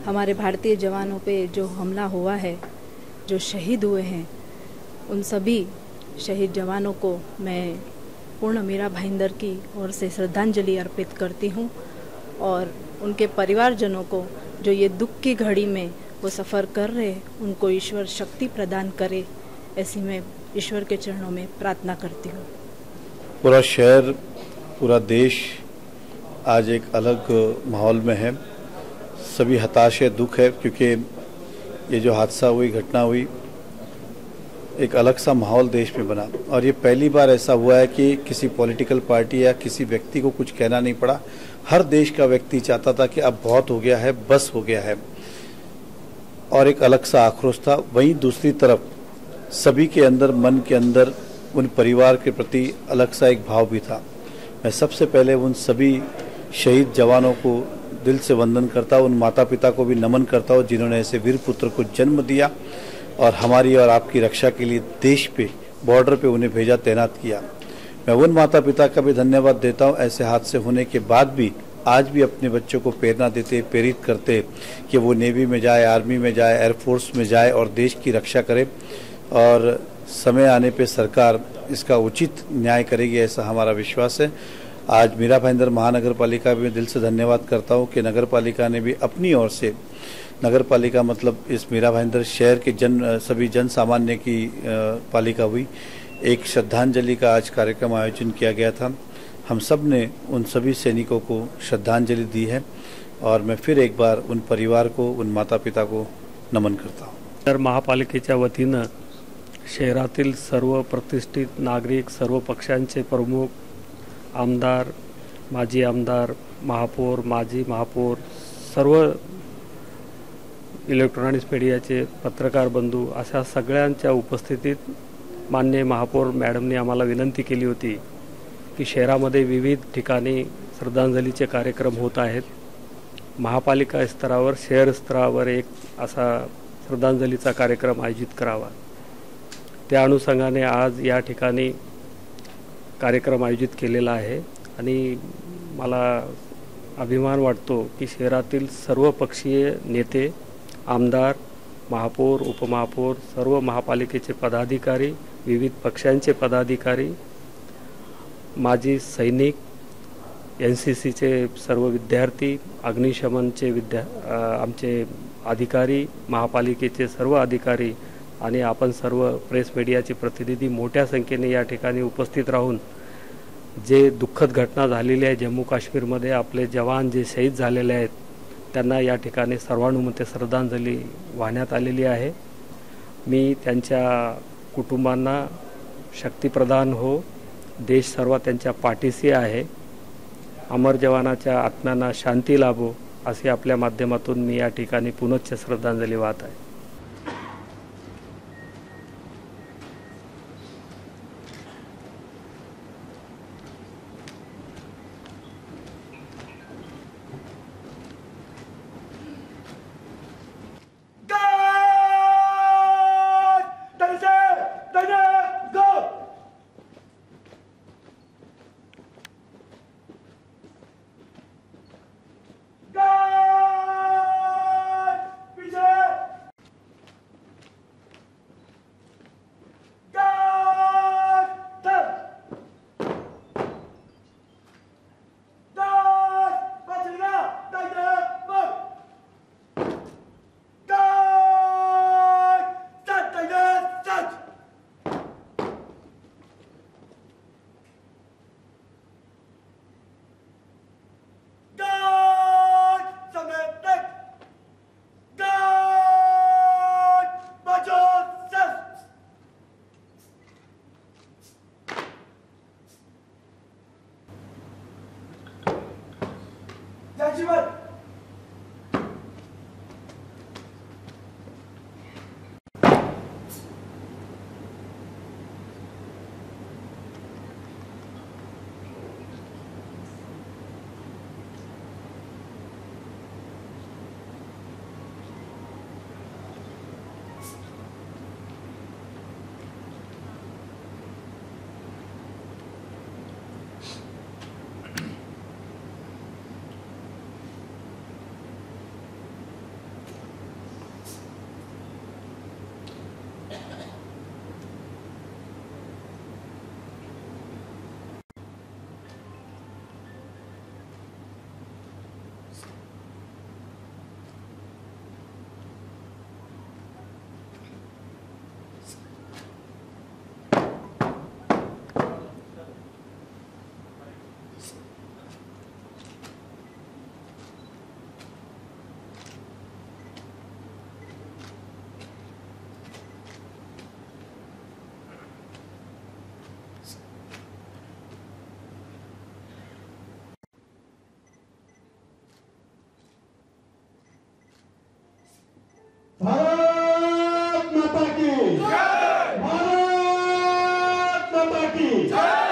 हमारे भारतीय जवानों पे जो हमला हुआ है, जो शहीद हुए हैं, उन सभी शहीद जवानों को मैं पूर्ण मीरा भाईंदर की ओर से श्रद्धांजलि अर्पित करती हूँ और उनके परिवारजनों को जो ये दुख की घड़ी में वो सफ़र कर रहे हैं, उनको ईश्वर शक्ति प्रदान करे, ऐसी मैं ईश्वर के चरणों में प्रार्थना करती हूँ। पूरा शहर, पूरा देश आज एक अलग माहौल में है। सभी हताश है, दुख है, क्योंकि ये जो हादसा हुई, घटना हुई, एक अलग सा माहौल देश में बना। और ये पहली बार ऐसा हुआ है कि किसी पॉलिटिकल पार्टी या किसी व्यक्ति को कुछ कहना नहीं पड़ा। हर देश का व्यक्ति चाहता था कि अब बहुत हो गया है, बस हो गया है, और एक अलग सा आक्रोश था। वहीं दूसरी तरफ सभी के अंदर, मन के अंदर उन परिवार के प्रति अलग सा एक भाव भी था। मैं सबसे पहले उन सभी शहीद जवानों को दिल से वंदन करता हूँ, उन माता पिता को भी नमन करता हूँ जिन्होंने ऐसे वीर पुत्र को जन्म दिया और हमारी और आपकी रक्षा के लिए देश पे, बॉर्डर पे उन्हें भेजा, तैनात किया। मैं उन माता पिता का भी धन्यवाद देता हूँ, ऐसे हादसे होने के बाद भी आज भी अपने बच्चों को प्रेरणा देते, प्रेरित करते कि वो नेवी में जाए, आर्मी में जाए, एयरफोर्स में जाए और देश की रक्षा करे। और समय आने पे सरकार इसका उचित न्याय करेगी, ऐसा हमारा विश्वास है। आज मीरा भाईंदर महानगर पालिका भी मैं दिल से धन्यवाद करता हूँ कि नगर पालिका ने भी अपनी ओर से, नगर पालिका मतलब इस मीरा भाईंदर शहर के सभी जन सामान्य की पालिका हुई, एक श्रद्धांजलि का आज कार्यक्रम आयोजन किया गया था। हम सब ने उन सभी सैनिकों को श्रद्धांजलि दी है और मैं फिर एक बार उन परिवार को, उन माता पिता को नमन करता हूँ। तर महापालिकेच्या वतीनं शहरातील सर्व प्रतिष्ठित नागरिक, सर्व पक्षांचे प्रमुख, आमदार, माजी आमदार, महापौर, माजी महापौर, सर्व इलेक्ट्रॉनिक्स मीडियाचे पत्रकार बंधू, अशा सगळ्यांच्या उपस्थितीत माननीय महापौर मॅडमने आम्हाला विनंती केली होती की शहरामध्ये विविध ठिकाणी श्रद्धांजलीचे कार्यक्रम होत आहेत, महापालिका स्तरावर, शहर स्तरावर एक असा श्रद्धांजलीचा कार्यक्रम आयोजित करावा। त्या अनुषंगाने आज या ठिकाणी कार्यक्रम आयोजित केलेला आहे आणि मला अभिमान वाटतो की शहरातील सर्व पक्षीय नेते, आमदार, महापौर, उपमहापौर, सर्व महापालिकेचे पदाधिकारी, विविध पक्षांचे पदाधिकारी, माजी सैनिक, NCCचे सर्व विद्यार्थी, अग्निशमनचे आमचे अधिकारी, महापालिकेचे सर्व अधिकारी आणि आपण सर्व प्रेस मीडियाचे प्रतिनिधी मोठ्या संख्येने या ठिकाणी उपस्थित राहून जे दुःखद घटना झालेली आहे, जम्मू काश्मीरमध्ये आपले जवान जे शहीद झालेले आहेत, त्यांना या ठिकाणी सर्वानुमते श्रद्धांजली वाहण्यात आलेली आहे। मी त्यांच्या कुटुंबांना शक्ती प्रदान हो, देश सर्व त्यांच्या पाठीशी आहे, अमर जवानाच्या आत्म्यांना शांती लाभो, असे आपल्या माध्यमातून मी या ठिकाणी पुनश्च श्रद्धांजली वाहत आहे। भारत माता की